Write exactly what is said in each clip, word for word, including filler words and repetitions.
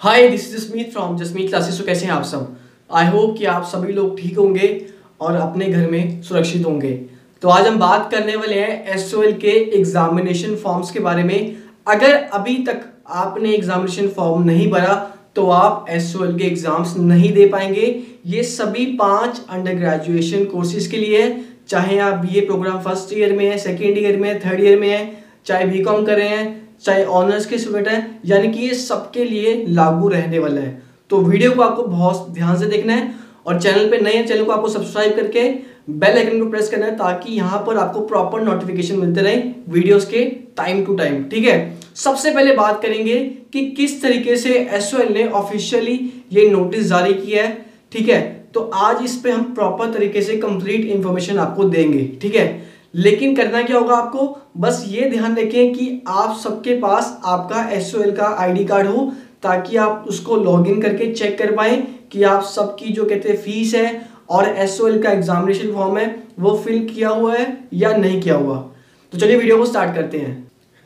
Hi, this is Jasmeet from Jasmeet classes. तो कैसे हैं आप सब? आई होप कि आप सभी लोग ठीक होंगे और अपने घर में सुरक्षित होंगे। तो आज हम बात करने वाले हैं एस ओ एल के एग्जामिनेशन फॉर्म्स के बारे में। अगर अभी तक आपने एग्जामिनेशन फॉर्म नहीं भरा तो आप एस ओ एल के एग्जाम्स नहीं दे पाएंगे। ये सभी पांच अंडर ग्रेजुएशन कोर्सेज के लिए है, चाहे आप B A programme first year में है, सेकेंड ईयर में है, थर्ड ईयर में है, चाहे बी कॉम कर रहे हैं, चाहे ऑनर्स के स्टूडेंट हैं, यानी कि ये सबके लिए लागू रहने वाला है। तो वीडियो को आपको बहुत ध्यान से देखना है और चैनल पे नए हैं, चैनल को आपको सब्सक्राइब करके बेल आइकन को प्रेस करना है ताकि यहाँ पर आपको प्रॉपर नोटिफिकेशन मिलते रहे वीडियोस के टाइम टू टाइम। ठीक है, सबसे पहले बात करेंगे कि किस तरीके से एस ओ एल ने ऑफिशियली ये नोटिस जारी किया है। ठीक है, तो आज इस पे हम प्रॉपर तरीके से कंप्लीट इंफॉर्मेशन आपको देंगे। ठीक है, लेकिन करना क्या होगा आपको, बस ये ध्यान रखें कि आप सबके पास आपका एस ओ एल का आई डी कार्ड हो ताकि आप उसको लॉगिन करके चेक कर पाएं कि आप सबकी जो कहते हैं फीस है और एस ओ एल का एग्जामिनेशन फॉर्म है वो फिल किया हुआ है या नहीं किया हुआ। तो चलिए वीडियो को स्टार्ट करते हैं।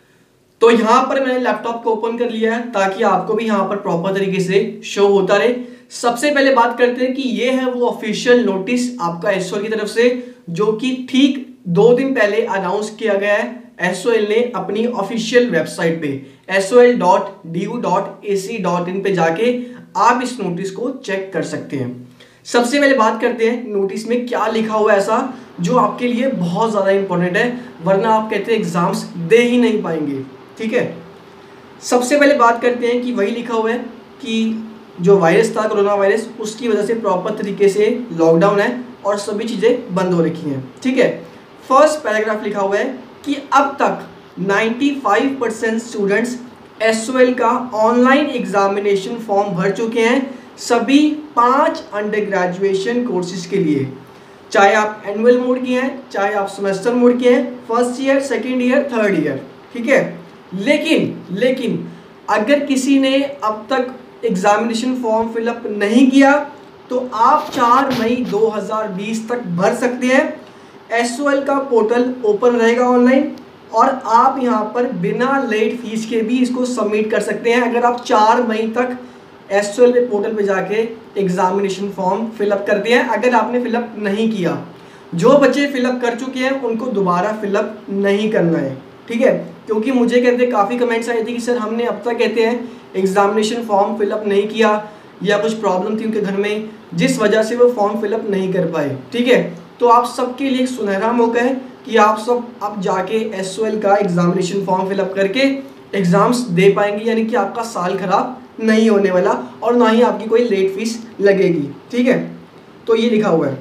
तो यहाँ पर मैंने लैपटॉप को ओपन कर लिया है ताकि आपको भी यहाँ पर प्रॉपर तरीके से शो होता रहे। सबसे पहले बात करते हैं कि ये है वो ऑफिशियल नोटिस आपका एस ओ एल की तरफ से, जो कि ठीक दो दिन पहले अनाउंस किया गया है एस ओ एल ने अपनी ऑफिशियल वेबसाइट पे S O L dot D U dot A C dot in पे जाके आप इस नोटिस को चेक कर सकते हैं। सबसे पहले बात करते हैं नोटिस में क्या लिखा हुआ है ऐसा जो आपके लिए बहुत ज़्यादा इंपॉर्टेंट है, वरना आप कहते हैं एग्जाम्स दे ही नहीं पाएंगे। ठीक है, सबसे पहले बात करते हैं कि वही लिखा हुआ है कि जो वायरस था कोरोना वायरस, उसकी वजह से प्रॉपर तरीके से लॉकडाउन है और सभी चीज़ें बंद हो रखी हैं। ठीक है, फर्स्ट पैराग्राफ लिखा हुआ है कि अब तक पचानवे percent students S O L का ऑनलाइन एग्जामिनेशन फॉर्म भर चुके हैं सभी पांच अंडर ग्रेजुएशन कोर्सेज के लिए, चाहे आप एनुअल मोड की हैं, चाहे आप सेमेस्टर मोड के हैं, first year, second year, third year. ठीक है, लेकिन लेकिन अगर किसी ने अब तक एग्जामिनेशन फॉर्म फिलअप नहीं किया तो आप चार मई दो हज़ार बीस तक भर सकते हैं। एस ओ एल का पोर्टल ओपन रहेगा ऑनलाइन और आप यहां पर बिना लेट फीस के भी इसको सबमिट कर सकते हैं अगर आप चार मई तक एस ओ एल पे पोर्टल पे जाके एग्जामिनेशन फॉर्म फिलअप करते हैं। अगर आपने फिलअप नहीं किया, जो बच्चे फिलअप कर चुके हैं उनको दोबारा फिलअप नहीं करना है। ठीक है, क्योंकि मुझे कहते काफ़ी कमेंट्स आए थे कि सर हमने अब तक कहते हैं एग्जामिनेशन फॉर्म फिलअप नहीं किया या कुछ प्रॉब्लम थी उनके घर में जिस वजह से वो फॉर्म फिलअप नहीं कर पाए। ठीक है, तो आप सबके लिए एक सुनहरा मौका है कि आप सब अब जाके एस ओ एल का एग्जामिनेशन फॉर्म फिलअप करके एग्जाम्स दे पाएंगे, यानी कि आपका साल खराब नहीं होने वाला और ना ही आपकी कोई लेट फीस लगेगी। ठीक है, तो ये लिखा हुआ है।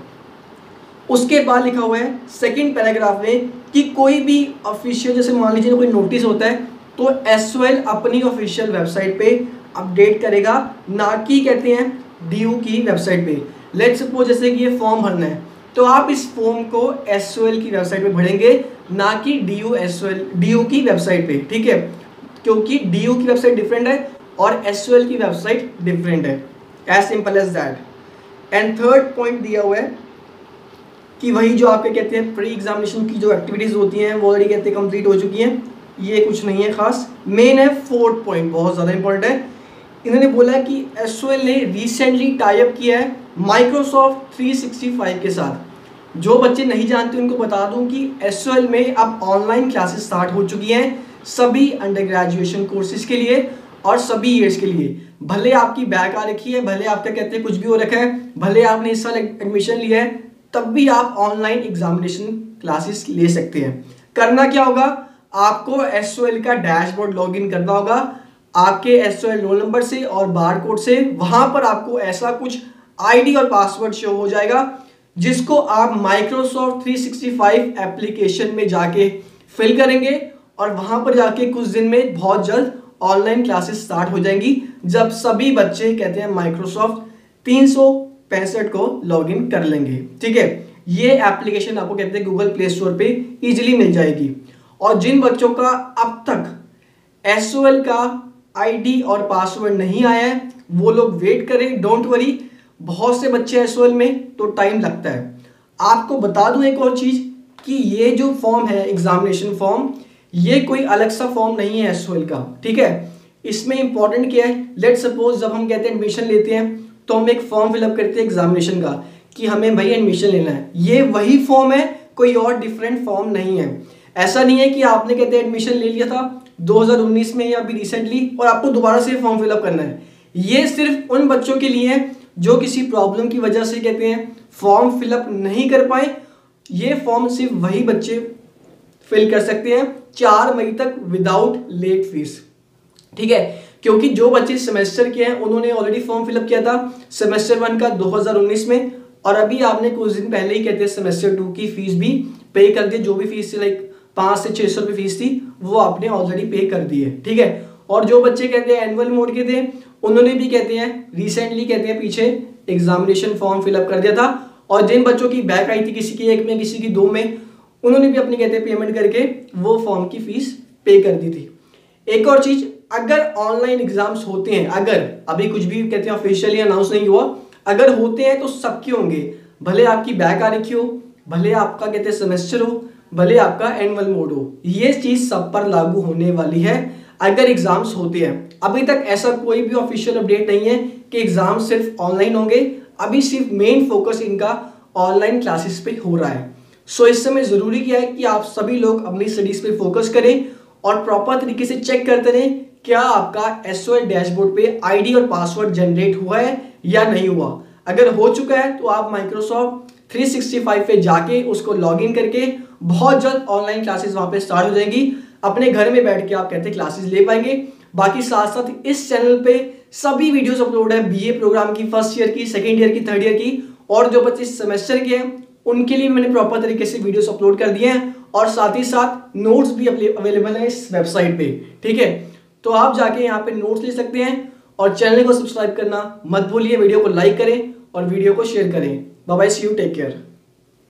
उसके बाद लिखा हुआ है सेकंड पैराग्राफ में कि कोई भी ऑफिशियल, जैसे मान लीजिए कोई नोटिस होता है तो एस ओ एल अपनी ऑफिशियल वेबसाइट पे अपडेट करेगा, ना कि कहते हैं डी यू की वेबसाइट पे। लेट्स सपोज जैसे कि ये फॉर्म भरना है तो आप इस फॉर्म को एस ओ एल की वेबसाइट पे भरेंगे, ना कि D U S O L D U की वेबसाइट पे। ठीक है, क्योंकि डी यू की वेबसाइट डिफरेंट है और एस ओ एल की वेबसाइट डिफरेंट है। As simple as that. And third point दिया हुआ है कि वही जो आपके कहते हैं प्री एग्जामिनेशन की जो एक्टिविटीज़ होती हैं वो ऑलरेडी कहते हैं कंप्लीट हो चुकी हैं, ये कुछ नहीं है खास। मेन है फोर्थ पॉइंट, बहुत ज़्यादा इंपॉर्टेंट है। इन्होंने बोला है कि एस ओ एल ने रिसेंटली टाई अप किया है माइक्रोसॉफ्ट थ्री सिक्सटी फाइव के साथ। जो बच्चे नहीं जानते उनको बता दूं कि एस ओ एल में अब ऑनलाइन क्लासेस स्टार्ट हो चुकी हैं सभी अंडर ग्रेजुएशन कोर्सेज के लिए और सभी ईयर्स के लिए। भले आपकी बैक आ रखी है, भले आपका कहते हैं कुछ भी हो रखा है, भले आपने इस साल एडमिशन लिया है, तब भी आप ऑनलाइन एग्जामिनेशन क्लासेस ले सकते हैं। करना क्या होगा, आपको एस ओ एल का डैशबोर्ड लॉगिन करना होगा आपके S O L roll number से और बार कोड से। वहां पर आपको ऐसा कुछ आई डी और पासवर्ड शो हो जाएगा जिसको आप Microsoft three sixty five application में जाके फिल करेंगे और वहां पर जाके कुछ दिन में बहुत जल्द ऑनलाइन क्लासेस स्टार्ट हो जाएंगी जब सभी बच्चे कहते हैं माइक्रोसॉफ्ट तीन सौ पैंसठ को लॉगिन कर लेंगे। ठीक है, ये एप्लीकेशन आपको कहते हैं गूगल प्ले स्टोर पे इजीली मिल जाएगी। और जिन बच्चों का अब तक एस ओ एल का आई डी और पासवर्ड नहीं आया है वो लोग वेट करें, डोंट वरी। बहुत से बच्चे एस ओ एल में तो टाइम लगता है। आपको बता दूं एक और चीज़ कि ये जो फॉर्म है एग्जामिनेशन फॉर्म, ये कोई अलग सा फॉर्म नहीं है एस ओ एल का। ठीक है, इसमें इंपॉर्टेंट क्या है, लेट सपोज जब हम कहते हैं एडमिशन लेते हैं तो हम एक फॉर्म फिलअप करते हैं एग्जामिनेशन का कि हमें भाई एडमिशन लेना है। ये वही फॉर्म है, कोई और डिफरेंट फॉर्म नहीं है। ऐसा नहीं है कि आपने कहते हैं एडमिशन ले लिया था दो हज़ार उन्नीस में या अभी रिसेंटली और आपको दोबारा से फॉर्म फिलअप करना है। ये सिर्फ उन बच्चों के लिए है जो किसी प्रॉब्लम की वजह से कहते हैं फॉर्म फिलअप नहीं कर पाए। ये फॉर्म सिर्फ वही बच्चे फिल कर सकते हैं चार मई तक विदाउट लेट फीस, ठीक है। क्योंकि जो बच्चे सेमेस्टर के हैं उन्होंने ऑलरेडी फॉर्म फिलअप किया था सेमेस्टर वन का दो हज़ार उन्नीस में, और अभी आपने कुछ दिन पहले ही कहते हैं सेमेस्टर टू की फीस भी पे कर दी। जो भी फीस थी लाइक पाँच से छः सौ रुपये फीस थी वो आपने ऑलरेडी पे कर दी है, ठीक है। और जो बच्चे कहते हैं एनुअल मोड के थे उन्होंने भी कहते हैं रिसेंटली कहते हैं पीछे एग्जामिनेशन फॉर्म फिलअप कर दिया था, और जिन बच्चों की बैक आई थी किसी की एक में किसी की दो में उन्होंने भी अपनी कहते हैं पेमेंट करके वो फॉर्म की फीस पे कर दी थी। एक और चीज, अगर ऑनलाइन एग्जाम्स होते हैं, अगर अभी कुछ भी कहते हैं ऑफिशियली अनाउंस नहीं हुआ, अगर होते हैं तो सबके होंगे, भले आपकी बैक आ रखी हो, भले आपका कहते हैं सेमेस्टर हो, भले आपका एनुअल मोड हो, ये चीज सब पर लागू होने वाली है अगर एग्जाम्स होते हैं। अभी तक ऐसा कोई भी ऑफिशियल अपडेट नहीं है कि एग्जाम सिर्फ ऑनलाइन होंगे, अभी सिर्फ मेन फोकस इनका ऑनलाइन क्लासेस पे हो रहा है। सो इस समय जरूरी क्या है कि आप सभी लोग अपनी स्टडीज पे फोकस करें और प्रॉपर तरीके से चेक करते रहें क्या आपका एसओएल डैशबोर्ड पे आईडी और पासवर्ड जनरेट हुआ है या नहीं हुआ। अगर हो चुका है तो आप माइक्रोसॉफ्ट थ्री सिक्सटी फाइव पे जाके उसको लॉगिन करके बहुत जल्द ऑनलाइन क्लासेस वहां पे स्टार्ट हो जाएंगी। अपने घर में बैठ के आप कहते क्लासेस ले पाएंगे। बाकी साथ साथ इस चैनल पे सभी वीडियोस अपलोड है बीए प्रोग्राम की, फर्स्ट ईयर की, सेकेंड ईयर की, थर्ड ईयर की, और जो बच्चे सेमेस्टर के हैं उनके लिए मैंने प्रॉपर तरीके से वीडियोस अपलोड कर दिए हैं, और साथ ही साथ नोट्स भी अवेलेबल है इस वेबसाइट पे, ठीक है। तो आप जाके यहाँ पे नोट्स ले सकते हैं, और चैनल को सब्सक्राइब करना मत भूलिए, वीडियो को लाइक करें और वीडियो को शेयर करें। Bye bye, see you, take care.